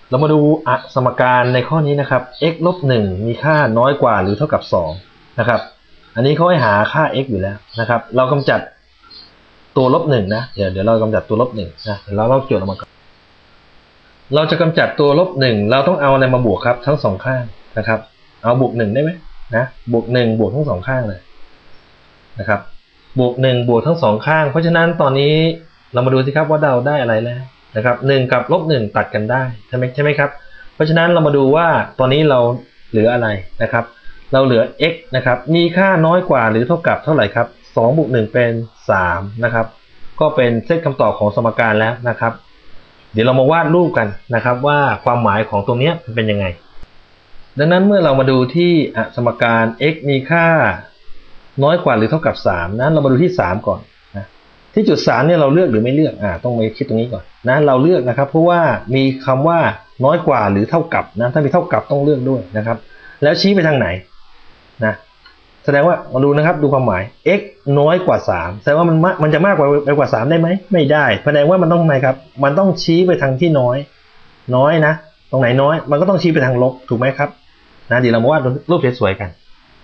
เรามาดูสมการในข้อนี้นะครับ x ลบ1มีค่าน้อยกว่าหรือเท่ากับ2นะครับอันนี้เขาให้หาค่า x อยู่แล้วนะครับเรากำจัดตัวลบ1นะเดี๋ยวเรากำจัดตัวลบ1นะเดี๋ยวเราโจทย์ออกมาก่อนเราจะกำจัดตัวลบ1เราต้องเอาอะไรมาบวกครับทั้งสองข้างนะครับเอาบวก1ได้ไหมนะบวก1บวกทั้งสองข้างเลยนะครับบวก1บวกทั้งสองข้างเพราะฉะนั้นตอนนี้เรามาดูสิครับว่าเราได้อะไรแล้วนะครับ1กับลบ1ตัดกันได้ใช่ไหมครับเพราะฉะนั้นเรามาดูว่าตอนนี้เราเหลืออะไรนะครับเราเหลือ x นะครับมีค่าน้อยกว่าหรือเท่ากับเท่าไหร่ครับ2บวก1เป็น3นะครับก็เป็นเซตคำตอบของสมการแล้วนะครับเดี๋ยวเรามาวาดรูปกันนะครับว่าความหมายของตรงนี้เป็นยังไงดังนั้นเมื่อเรามาดูที่สมการ x มีค่าน้อยกว่าหรือเท่ากับ3นั้นเรามาดูที่3ก่อนนะที่จุด3เนี่ยเราเลือกหรือไม่เลือกต้องมาคิดตรงนี้ก่อนนะเราเลือกนะครับเพราะว่ามีคำว่าน้อยกว่าหรือเท่ากับนะถ้ามีเท่ากับต้องเลือกด้วยนะครับแล้วชี้ไปทางไหนนะแสดงว่ามาดูนะครับดูความหมาย x น้อยกว่า3แสดงว่ามันจะมากกว่า3ได้ไหมไม่ได้แสดงว่ามันต้องไงครับมันต้องชี้ไปทางที่น้อยนะตรงไหนน้อยมันก็ต้องชี้ไปทางลบถูกไหมครับนะเดี๋ยวเรามาวาดรูปสวยๆกัน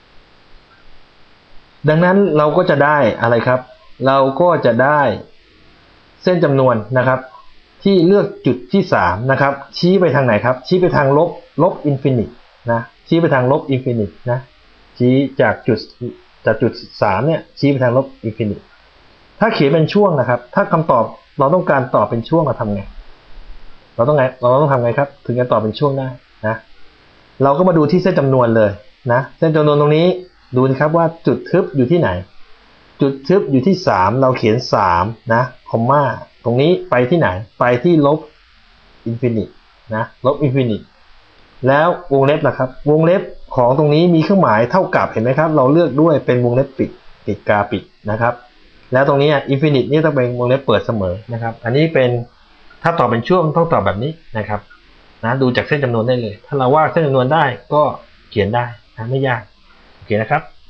ดังนั้นเราก็จะได้อะไรครับเราก็จะได้เส้นจำนวนนะครับที่เลือกจุดที่3นะครับชี้ไปทางไหนครับชี้ไปทางลบอินฟินิตนะชี้ไปทางลบอินฟินิตนะชี้จากจุด3เนี่ยชี้ไปทางลบอินฟินิตถ้าเขียนเป็นช่วงนะครับถ้าคำตอบเราต้องการตอบเป็นช่วงเราทำไงเราต้องทำไงครับถึงจะตอบเป็นช่วงได้นะเราก็มาดูที่เส้นจำนวนเลยนะเส้นจำนวนตรงนี้ดูนะครับว่าจุดทึบอยู่ที่ไหนจุดทึบอยู่ที่3เราเขียน3นะคอมมาตรงนี้ไปที่ไหนไปที่ลบอินฟินิตนะลบอินฟินิตแล้ววงเล็บนะครับวงเล็บของตรงนี้มีเครื่องหมายเท่ากับเห็นไหมครับเราเลือกด้วยเป็นวงเล็บปิดกาปิดนะครับแล้วตรงนี้อินฟินิตนี่ต้องเป็นวงเล็บเปิดเสมอนะครับอันนี้เป็นถ้าตอบเป็นช่วงต้องตอบแบบนี้นะครับนะดูจากเส้นจำนวนได้เลยถ้าเราวาดเส้นจำนวนได้ก็เขียนได้นะไม่ยากโอเคนะครับ